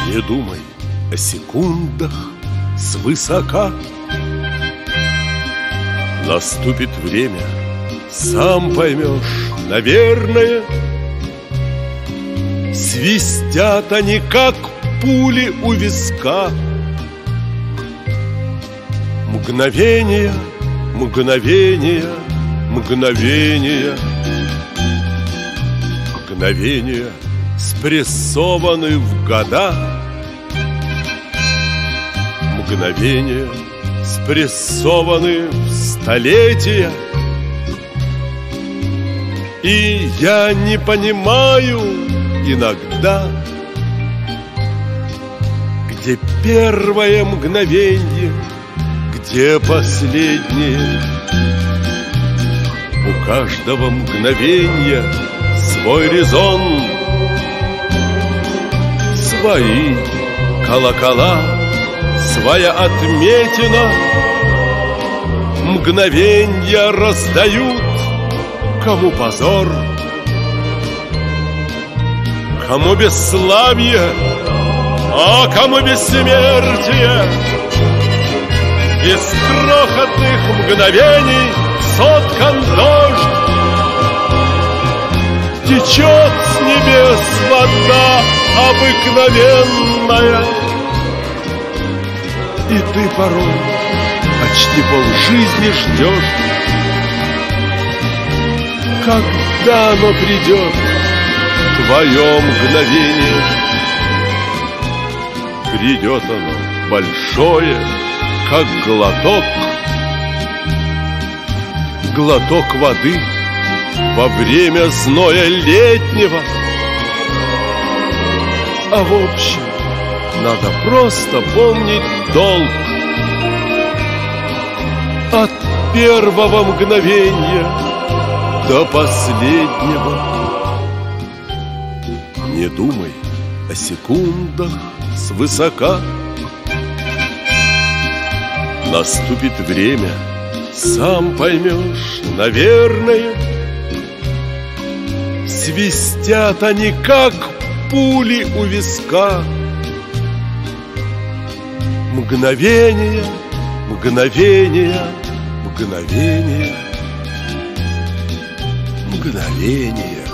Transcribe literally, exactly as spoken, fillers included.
Не думай о секундах свысока. Наступит время, сам поймешь, наверное. Свистят они, как пули у виска. Мгновения, мгновения, мгновения. Мгновения спрессованы в года. Мгновения спрессованы в столетия. И я не понимаю иногда, где первое мгновенье, где последнее. У каждого мгновенья свой резон, свои колокола, своя отметина. Мгновенья раздают, кому позор, кому бесславие, а кому бессмертие. Из крохотных мгновений соткан дождь. Течет с небес вода обыкновенная. И ты порой почти полжизни ждешь, когда оно придет, твое мгновение. Придет оно большое, как глоток, глоток воды во время зноя летнего. А в общем, надо просто помнить долг. От первого мгновения до последнего. Не думай о секундах свысока. Наступит время, сам поймешь, наверное. Свистят они, как пули у виска. Мгновения, мгновения, мгновения, мгновения.